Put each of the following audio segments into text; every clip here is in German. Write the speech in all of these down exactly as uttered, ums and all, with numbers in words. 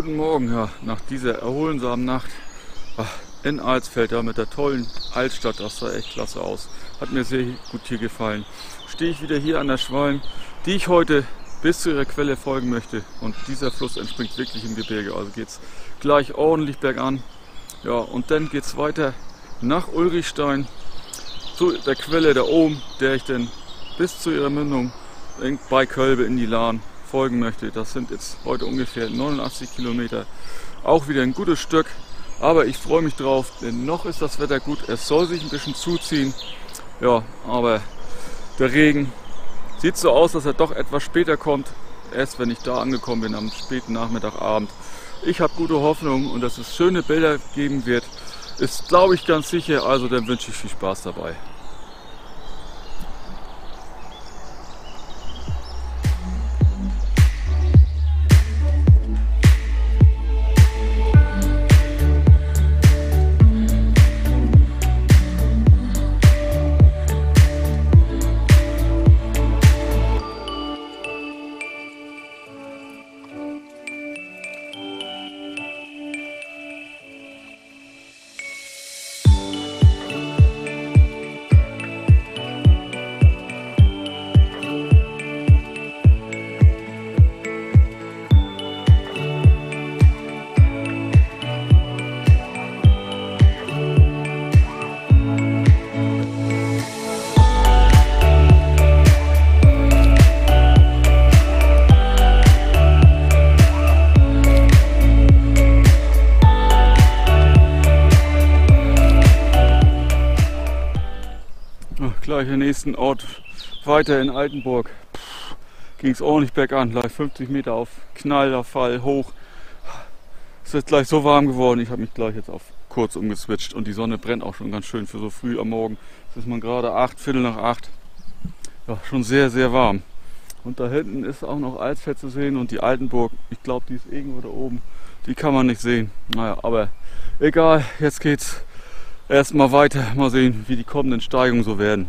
Guten Morgen, ja, nach dieser erholsamen Nacht in Alsfeld, ja, mit der tollen Altstadt, das sah echt klasse aus. Hat mir sehr gut hier gefallen. Stehe ich wieder hier an der Schwalm, die ich heute bis zu ihrer Quelle folgen möchte. Und dieser Fluss entspringt wirklich im Gebirge, also geht es gleich ordentlich bergan. Ja, und dann geht es weiter nach Ulrichstein zu der Quelle da oben, der ich dann bis zu ihrer Mündung bei Kölbe in die Lahn folgen möchte. Das sind jetzt heute ungefähr neunundachtzig Kilometer. Auch wieder ein gutes Stück, aber ich freue mich drauf, denn noch ist das Wetter gut. Es soll sich ein bisschen zuziehen. Ja, aber der Regen sieht so aus, dass er doch etwas später kommt. Erst wenn ich da angekommen bin, am späten Nachmittagabend. Ich habe gute Hoffnung und dass es schöne Bilder geben wird, ist, glaube ich, ganz sicher. Also dann wünsche ich viel Spaß dabei. Gleich im nächsten Ort weiter in Altenburg ging es ordentlich bergan, gleich fünfzig Meter auf Knallerfall hoch. Es ist gleich so warm geworden, ich habe mich gleich jetzt auf kurz umgeswitcht und die Sonne brennt auch schon ganz schön für so früh am Morgen. Jetzt ist man gerade acht, Viertel nach acht. Ja, schon sehr, sehr warm. Und da hinten ist auch noch Alsfeld zu sehen und die Altenburg, ich glaube, die ist irgendwo da oben, die kann man nicht sehen. Naja, aber egal, jetzt geht's erstmal weiter, mal sehen, wie die kommenden Steigungen so werden.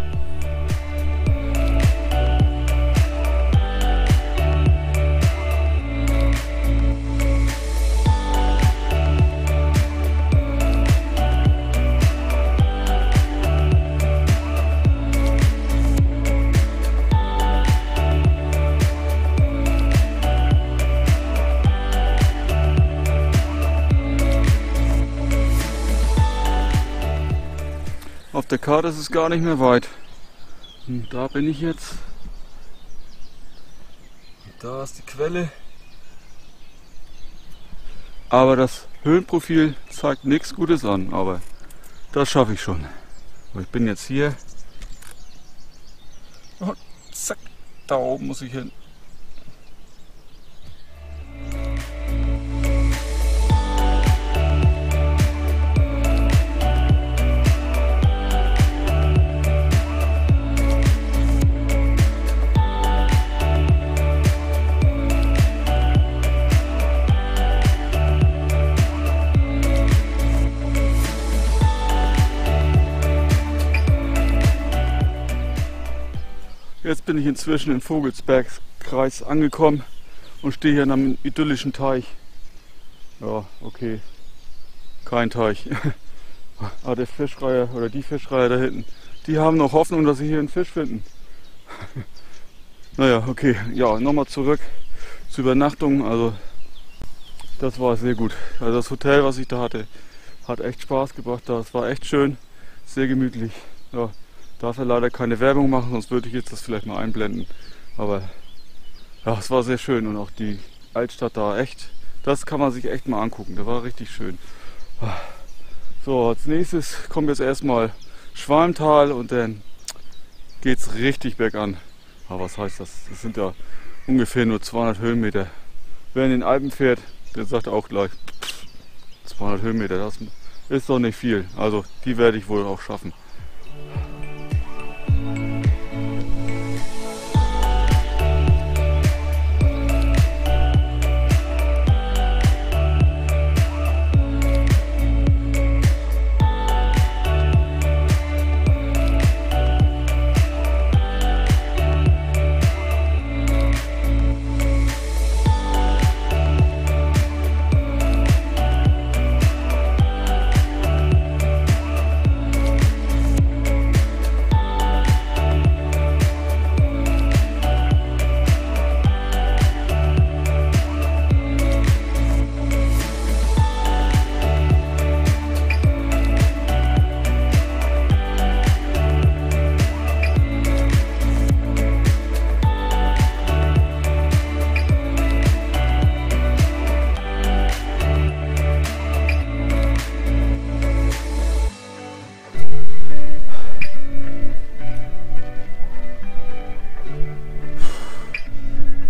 Auf der Karte ist es gar nicht mehr weit. Und da bin ich jetzt. Und da ist die Quelle. Aber das Höhenprofil zeigt nichts Gutes an. Aber das schaffe ich schon. Aber ich bin jetzt hier. Und zack, da oben muss ich hin. Jetzt bin ich inzwischen im Vogelsbergkreis angekommen und stehe hier in einem idyllischen Teich. Ja, okay, kein Teich. Aber der Fischreiher oder die Fischreiher da hinten, die haben noch Hoffnung, dass sie hier einen Fisch finden. Naja, okay, ja, nochmal zurück zur Übernachtung. Also das war sehr gut. Also das Hotel, was ich da hatte, hat echt Spaß gebracht. Das war echt schön, sehr gemütlich. Ja. Darf er leider keine Werbung machen, sonst würde ich jetzt das vielleicht mal einblenden. Aber ja, es war sehr schön und auch die Altstadt da echt, das kann man sich echt mal angucken. Das war richtig schön. So, als nächstes kommt jetzt erstmal Schwalmtal und dann geht es richtig bergan. Aber was heißt das? Das sind ja ungefähr nur zweihundert Höhenmeter. Wer in den Alpen fährt, der sagt auch gleich zweihundert Höhenmeter, das ist doch nicht viel. Also die werde ich wohl auch schaffen.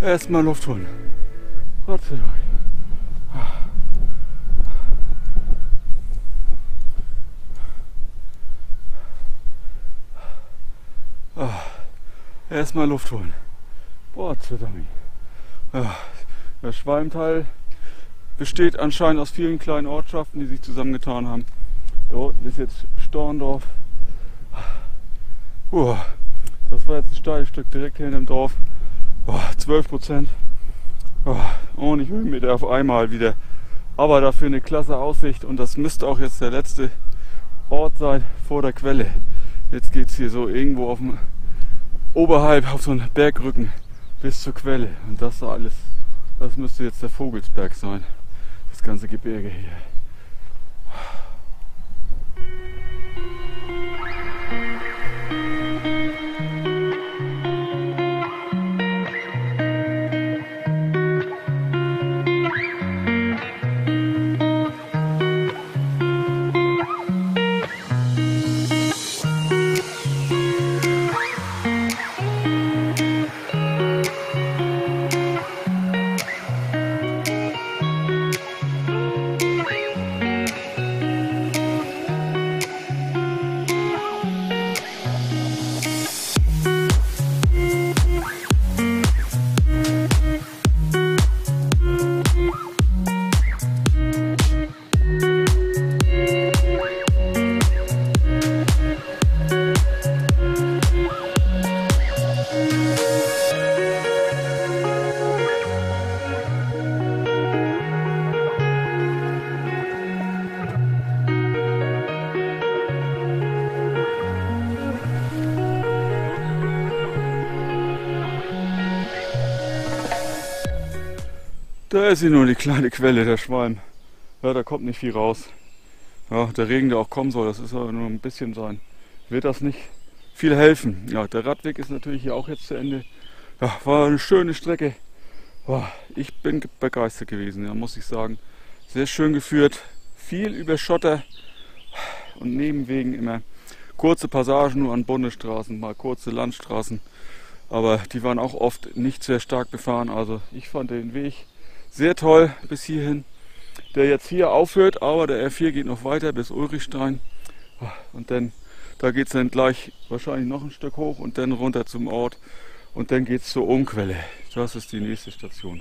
Erstmal Luft holen. Gott sei Dank. Erstmal Luft holen. Gott sei Dank. Ja, das Schwalmtal besteht anscheinend aus vielen kleinen Ortschaften, die sich zusammengetan haben. Da unten ist jetzt Storndorf. Uh, das war jetzt ein steiles Stück direkt hier in dem Dorf. Uh, zwölf Prozent. Uh, ordentlich Höhenmeter auf einmal wieder. Aber dafür eine klasse Aussicht und das müsste auch jetzt der letzte Ort sein vor der Quelle. Jetzt geht es hier so irgendwo auf dem oberhalb auf so einen Bergrücken bis zur Quelle. Und das da alles, das müsste jetzt der Vogelsberg sein. Das ganze Gebirge hier. Da ist sie nur, die kleine Quelle, der Schwalm. Ja, da kommt nicht viel raus. Ja, der Regen, der auch kommen soll, das ist aber nur ein bisschen sein. Wird das nicht viel helfen. Ja, der Radweg ist natürlich hier auch jetzt zu Ende. Ja, war eine schöne Strecke. Boah, ich bin begeistert gewesen, ja, muss ich sagen. Sehr schön geführt, viel über Schotter und Nebenwegen immer. Kurze Passagen nur an Bundesstraßen, mal kurze Landstraßen. Aber die waren auch oft nicht sehr stark befahren. Also ich fand den Weg sehr toll bis hierhin, der jetzt hier aufhört, aber der R vier geht noch weiter bis Ulrichstein und dann, da geht es dann gleich wahrscheinlich noch ein Stück hoch und dann runter zum Ort und dann geht es zur Ohmquelle. Das ist die nächste Station.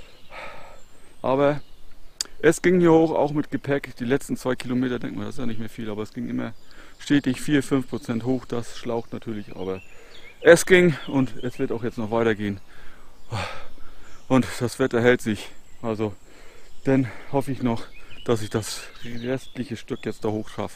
Aber es ging hier hoch, auch mit Gepäck, die letzten zwei Kilometer, denkt man, das ist ja nicht mehr viel, aber es ging immer stetig vier bis fünf Prozent hoch, das schlaucht natürlich, aber es ging und es wird auch jetzt noch weitergehen. Und das Wetter hält sich, also dann hoffe ich noch, dass ich das restliche Stück jetzt da hoch schaffe.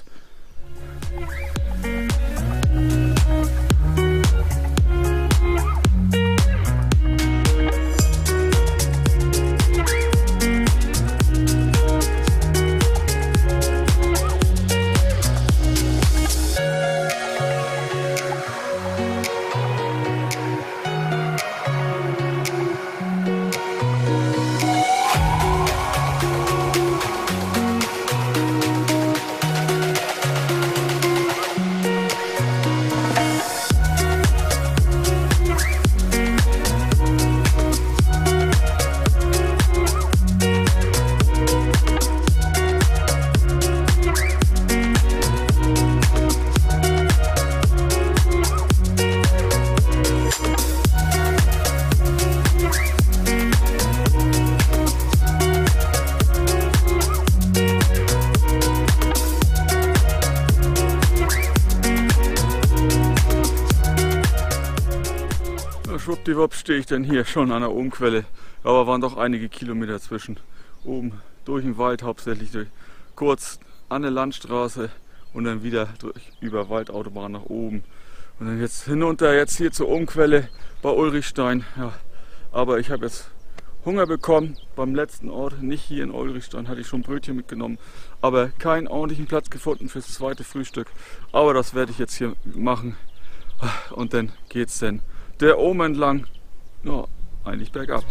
Schwuppdiwupp stehe ich dann hier schon an der Ohmquelle, aber waren doch einige Kilometer zwischen. Oben durch den Wald hauptsächlich, durch, kurz an der Landstraße und dann wieder durch, über Waldautobahn nach oben. Und dann jetzt hinunter, jetzt hier zur Ohmquelle bei Ulrichstein. Ja, aber ich habe jetzt Hunger bekommen beim letzten Ort, nicht hier in Ulrichstein, hatte ich schon Brötchen mitgenommen, aber keinen ordentlichen Platz gefunden fürs zweite Frühstück. Aber das werde ich jetzt hier machen und dann geht's dann der Ohm entlang, ja, eigentlich bergab.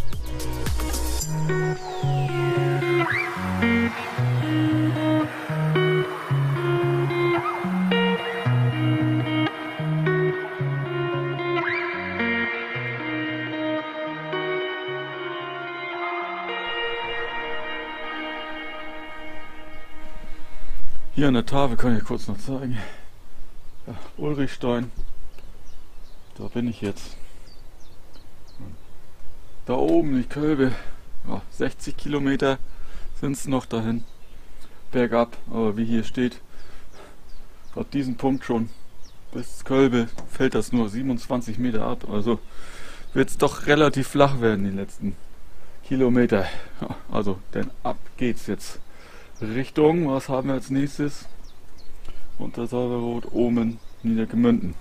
Hier an der Tafel kann ich kurz noch zeigen. Ja, Ulrichstein. Da bin ich jetzt. Da oben die Kölbe. Ja, sechzig Kilometer sind es noch dahin. Bergab, aber wie hier steht, ab diesem Punkt schon bis Kölbe fällt das nur siebenundzwanzig Meter ab. Also wird es doch relativ flach werden die letzten Kilometer. Ja, also, denn ab geht's jetzt Richtung, was haben wir als nächstes? Untersalverrot, Omen, Niedergemünden.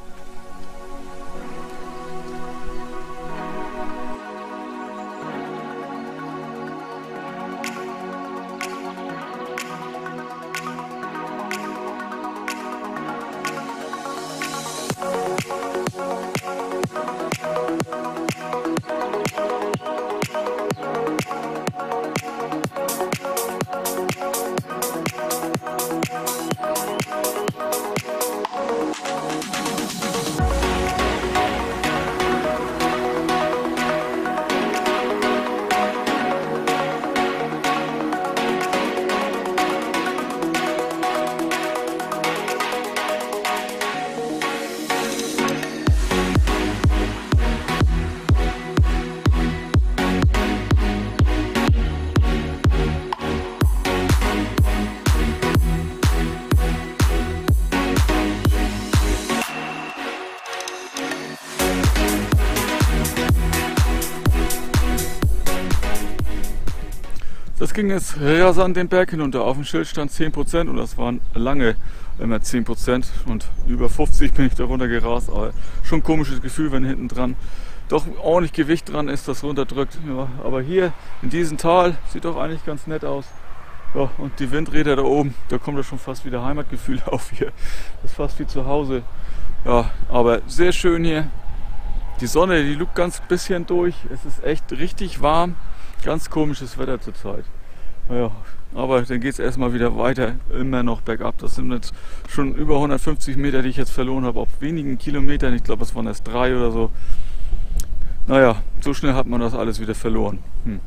Das ging jetzt rasant den Berg hinunter. Auf dem Schild stand zehn Prozent und das waren lange immer zehn Prozent und über fünfzig bin ich da runter gerast. Aber schon ein komisches Gefühl, wenn hinten dran doch ordentlich Gewicht dran ist, das runterdrückt. Ja, aber hier in diesem Tal sieht doch eigentlich ganz nett aus. Ja, und die Windräder da oben, da kommt ja schon fast wieder Heimatgefühl auf hier. Das ist fast wie zu Hause. Ja, aber sehr schön hier. Die Sonne, die lugt ganz bisschen durch. Es ist echt richtig warm. Ganz komisches Wetter zurzeit. Naja, aber dann geht es erstmal wieder weiter, immer noch bergab. Das sind jetzt schon über hundertfünfzig Meter, die ich jetzt verloren habe, auf wenigen Kilometern. Ich glaube, es waren erst drei oder so. Naja, so schnell hat man das alles wieder verloren. Hm.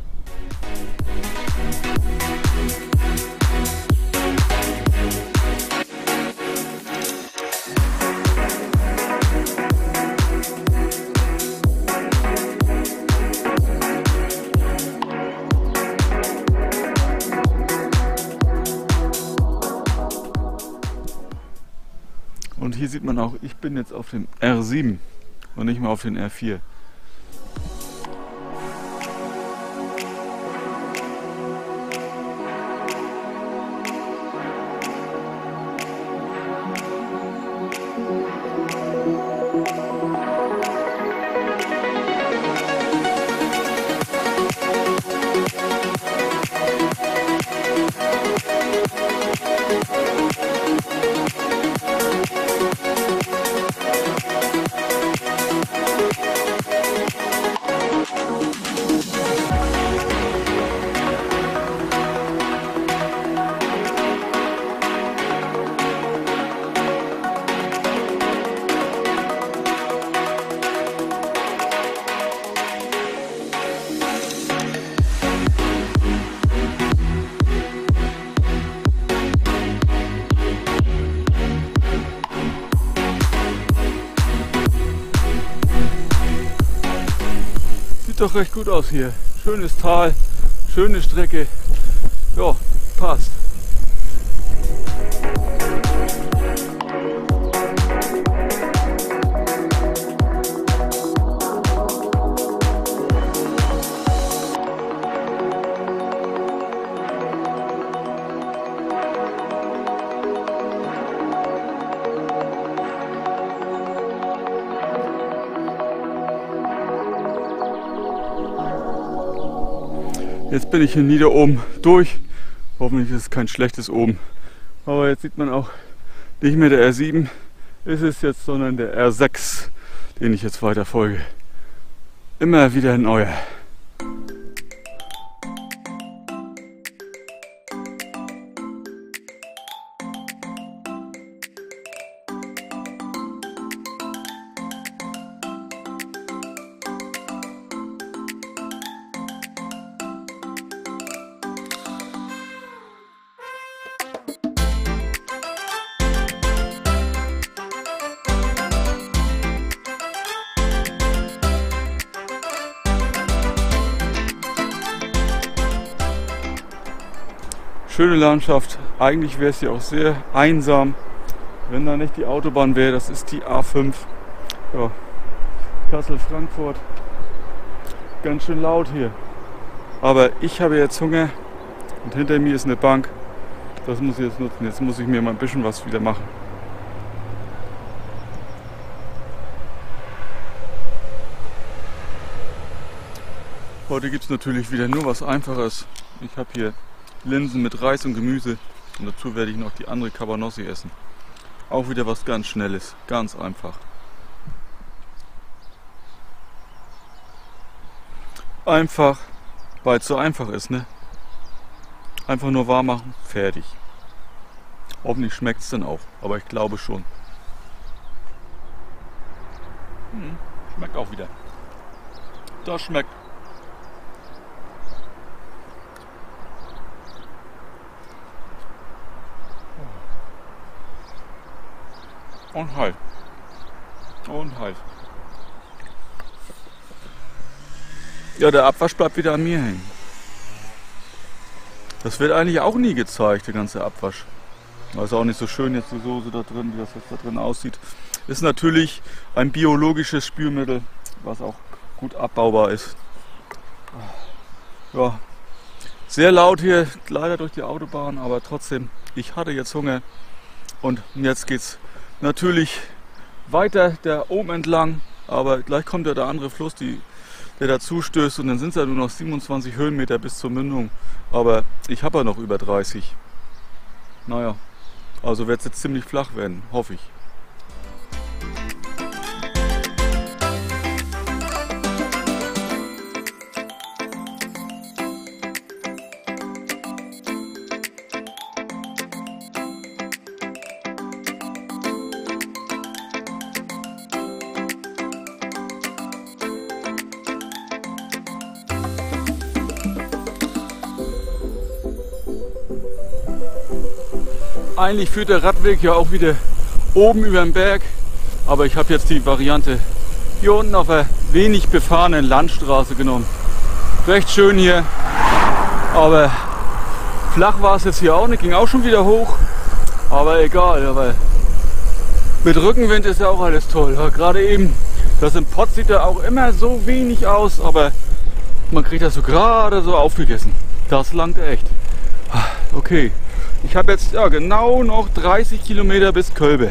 Und hier sieht man auch, ich bin jetzt auf dem R sieben und nicht mehr auf den R vier. Sieht doch recht gut aus hier. Schönes Tal, schöne Strecke. Ja, passt. Jetzt bin ich hier nieder oben durch. Hoffentlich ist es kein schlechtes oben. Aber jetzt sieht man auch nicht mehr der R sieben ist es jetzt, sondern der R sechs, den ich jetzt weiter folge. Immer wieder ein neuer. Schöne Landschaft. Eigentlich wäre es hier auch sehr einsam, wenn da nicht die Autobahn wäre. Das ist die A fünf. Ja. Kassel-Frankfurt. Ganz schön laut hier. Aber ich habe jetzt Hunger und hinter mir ist eine Bank. Das muss ich jetzt nutzen. Jetzt muss ich mir mal ein bisschen was wieder machen. Heute gibt es natürlich wieder nur was Einfaches. Ich habe hier Linsen mit Reis und Gemüse und dazu werde ich noch die andere Cabanossi essen. Auch wieder was ganz Schnelles, ganz einfach. Einfach, weil es so einfach ist, ne? Einfach nur warm machen, fertig. Hoffentlich schmeckt es dann auch, aber ich glaube schon. Hm, schmeckt auch wieder. Das schmeckt. Und heiß. Und heiß. Ja, der Abwasch bleibt wieder an mir hängen. Das wird eigentlich auch nie gezeigt, der ganze Abwasch. Das ist auch nicht so schön jetzt die Soße da drin, wie das jetzt da drin aussieht. Ist natürlich ein biologisches Spülmittel, was auch gut abbaubar ist. Ja, sehr laut hier, leider durch die Autobahn, aber trotzdem, ich hatte jetzt Hunger. Und jetzt geht's natürlich weiter der Ohm entlang, aber gleich kommt ja der andere Fluss, die, der dazu stößt und dann sind es ja nur noch siebenundzwanzig Höhenmeter bis zur Mündung. Aber ich habe ja noch über dreißig. Naja, also wird es jetzt ziemlich flach werden, hoffe ich. Eigentlich führt der Radweg ja auch wieder oben über den Berg, aber ich habe jetzt die Variante hier unten auf der wenig befahrenen Landstraße genommen. Recht schön hier, aber flach war es jetzt hier auch nicht, ging auch schon wieder hoch, aber egal, aber mit Rückenwind ist ja auch alles toll. Ja, gerade eben, das im Pott sieht ja auch immer so wenig aus, aber man kriegt das so gerade so aufgegessen. Das langt echt. Okay. Ich habe jetzt ja genau noch dreißig Kilometer bis Kölbe.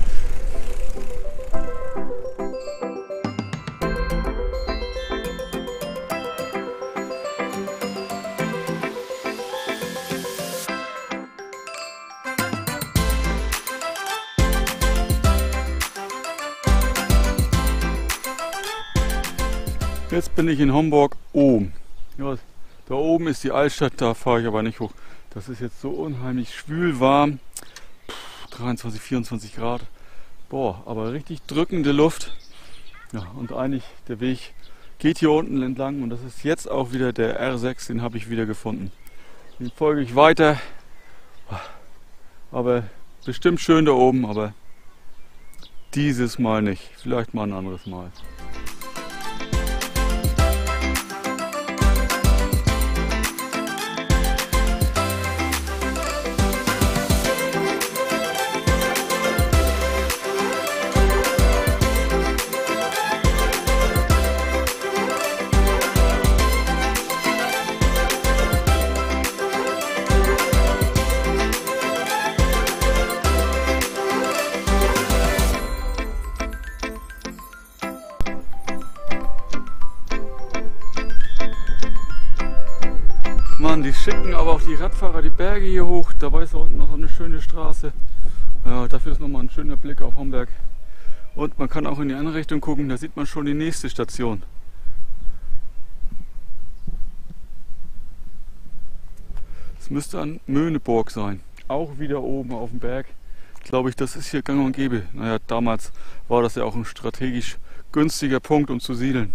Jetzt bin ich in Homburg oben. Ja, da oben ist die Altstadt, da fahre ich aber nicht hoch. Das ist jetzt so unheimlich schwül warm. Puh, dreiundzwanzig, vierundzwanzig Grad. Boah, aber richtig drückende Luft. Ja, und eigentlich der Weg geht hier unten entlang und das ist jetzt auch wieder der R sechs, den habe ich wieder gefunden. Den folge ich weiter. Aber bestimmt schön da oben, aber dieses Mal nicht. Vielleicht mal ein anderes Mal. Mann, die schicken aber auch die Radfahrer die Berge hier hoch. Dabei ist da unten noch so eine schöne Straße. Ja, dafür ist nochmal ein schöner Blick auf Homberg. Und man kann auch in die andere Richtung gucken, da sieht man schon die nächste Station. Es müsste an Möhneburg sein. Auch wieder oben auf dem Berg. Glaube ich, das ist hier gang und gäbe. Naja, damals war das ja auch ein strategisch günstiger Punkt, um zu siedeln.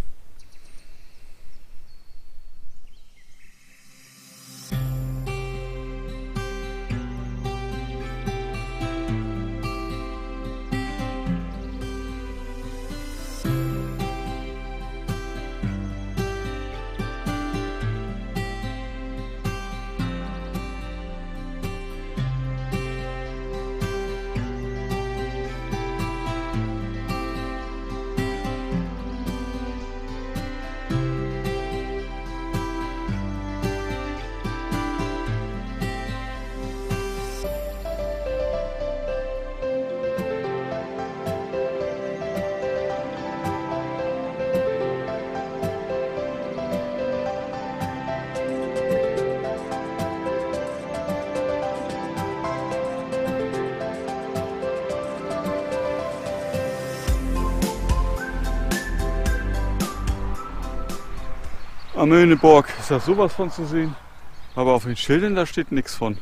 Amöneborg ist da sowas von zu sehen. Aber auf den Schildern, da steht nichts von.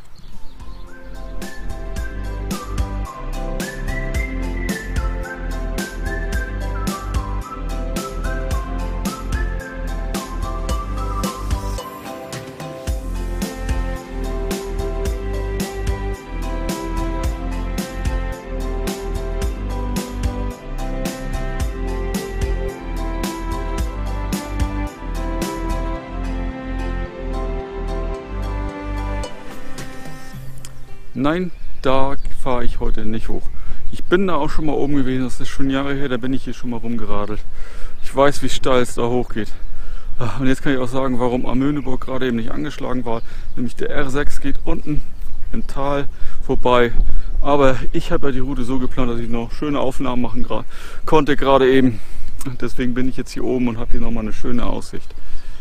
Nein, da fahre ich heute nicht hoch. Ich bin da auch schon mal oben gewesen, das ist schon Jahre her, da bin ich hier schon mal rumgeradelt. Ich weiß, wie steil es da hochgeht. Und jetzt kann ich auch sagen, warum Amöneborg gerade eben nicht angeschlagen war. Nämlich der R sechs geht unten im Tal vorbei. Aber ich habe ja die Route so geplant, dass ich noch schöne Aufnahmen machen konnte gerade eben. Deswegen bin ich jetzt hier oben und habe hier nochmal eine schöne Aussicht.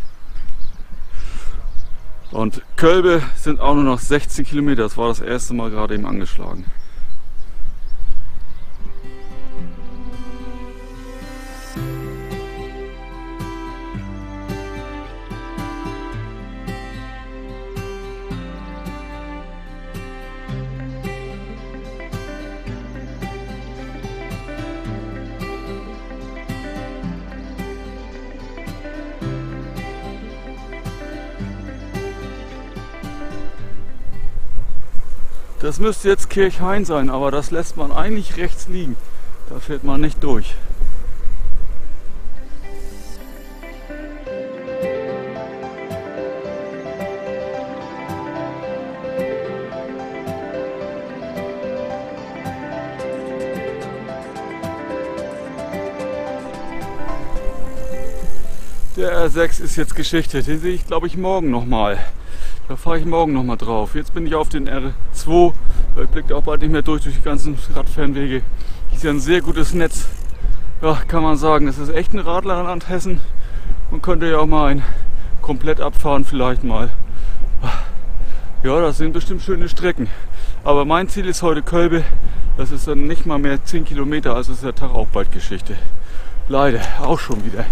Und Kölbe sind auch nur noch sechzehn Kilometer, das war das erste Mal gerade eben angeschlagen. Das müsste jetzt Kirchhain sein, aber das lässt man eigentlich rechts liegen. Da fährt man nicht durch. Der R sechs ist jetzt Geschichte, den sehe ich glaube ich morgen nochmal. Da fahre ich morgen nochmal drauf. Jetzt bin ich auf den R zwei, weil ich blicke auch bald nicht mehr durch durch die ganzen Radfernwege. Hier ist ja ein sehr gutes Netz. Ja, kann man sagen, es ist echt ein Radlerland Hessen. Man könnte ja auch mal ein komplett abfahren vielleicht mal. Ja, das sind bestimmt schöne Strecken. Aber mein Ziel ist heute Kölbe. Das ist dann nicht mal mehr zehn Kilometer, also ist der Tag auch bald Geschichte. Leider, auch schon wieder.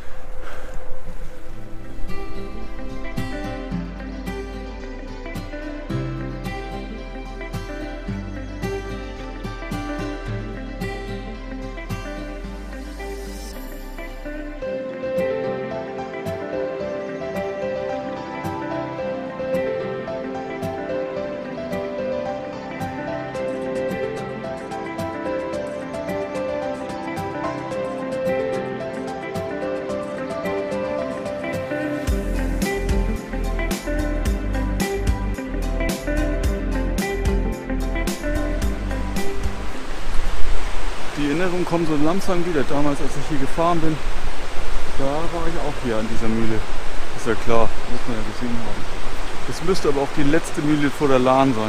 Die Erinnerungen kommen so langsam wieder. Damals, als ich hier gefahren bin, da war ich auch hier an dieser Mühle. Ist ja klar, muss man ja gesehen haben. Es müsste aber auch die letzte Mühle vor der Lahn sein.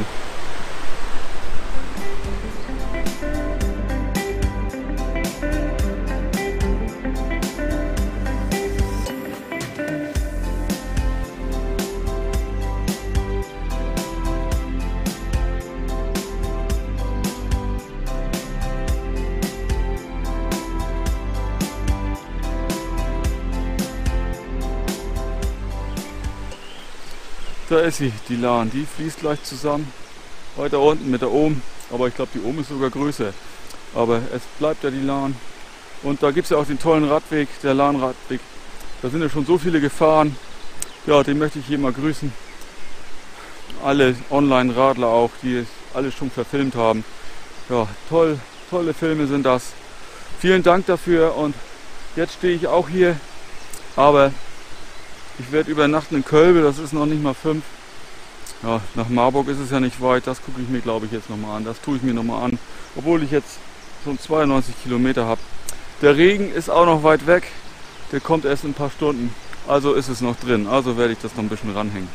Da ist sie, die Lahn. Die fließt gleich zusammen. Weiter unten mit der Ohm. Aber ich glaube, die Ohm ist sogar größer. Aber es bleibt ja die Lahn. Und da gibt es ja auch den tollen Radweg, der Lahnradweg. Da sind ja schon so viele gefahren. Ja, den möchte ich hier mal grüßen. Alle Online-Radler auch, die alles schon verfilmt haben. Ja, toll, tolle Filme sind das. Vielen Dank dafür. Und jetzt stehe ich auch hier. Aber ich werde übernachten in Kölbe, das ist noch nicht mal fünf. Ja, nach Marburg ist es ja nicht weit, das gucke ich mir glaube ich jetzt nochmal an. Das tue ich mir nochmal an, obwohl ich jetzt schon zweiundneunzig Kilometer habe. Der Regen ist auch noch weit weg, der kommt erst in ein paar Stunden. Also ist es noch drin, also werde ich das noch ein bisschen ranhängen.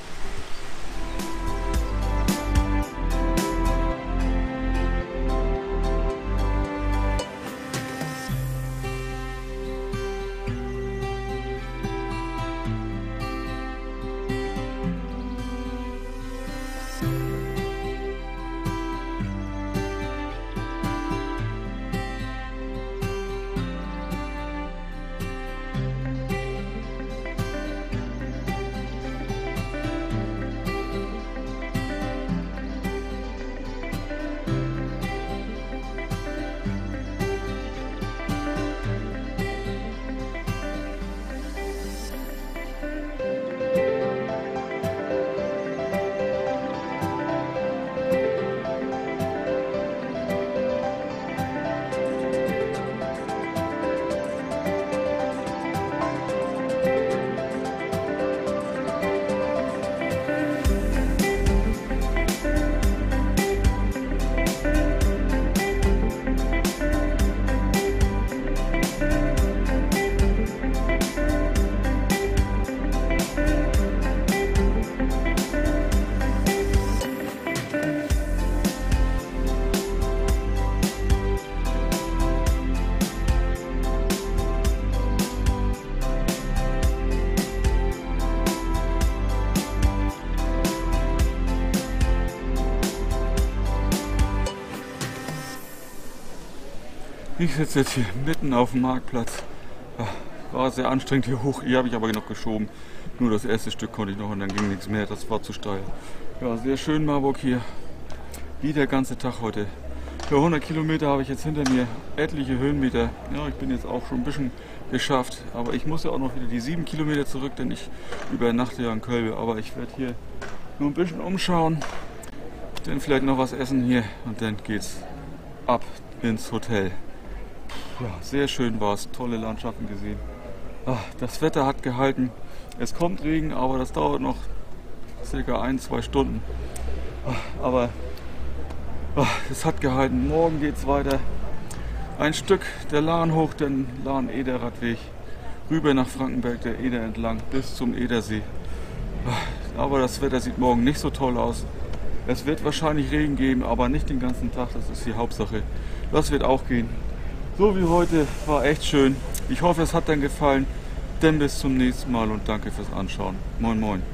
Ich sitze jetzt hier mitten auf dem Marktplatz. War sehr anstrengend hier hoch, hier habe ich aber noch geschoben. Nur das erste Stück konnte ich noch und dann ging nichts mehr, das war zu steil. Ja, sehr schön Marburg hier. Wie der ganze Tag heute. Für hundert Kilometer habe ich jetzt hinter mir etliche Höhenmeter. Ja, ich bin jetzt auch schon ein bisschen geschafft. Aber ich muss ja auch noch wieder die sieben Kilometer zurück, denn ich übernachte ja in Köln. Aber ich werde hier nur ein bisschen umschauen. Dann vielleicht noch was essen hier und dann geht's ab ins Hotel. Ja, sehr schön war es. Tolle Landschaften gesehen. Ach, das Wetter hat gehalten. Es kommt Regen, aber das dauert noch circa ein, zwei Stunden. Ach, aber ach, es hat gehalten. Morgen geht es weiter. Ein Stück der Lahn hoch, den Lahn-Eder-Radweg. Rüber nach Frankenberg, der Eder entlang, bis zum Edersee. Ach, aber das Wetter sieht morgen nicht so toll aus. Es wird wahrscheinlich Regen geben, aber nicht den ganzen Tag. Das ist die Hauptsache. Das wird auch gehen. So wie heute, war echt schön. Ich hoffe, es hat dann gefallen. Dann bis zum nächsten Mal und danke fürs Anschauen. Moin moin.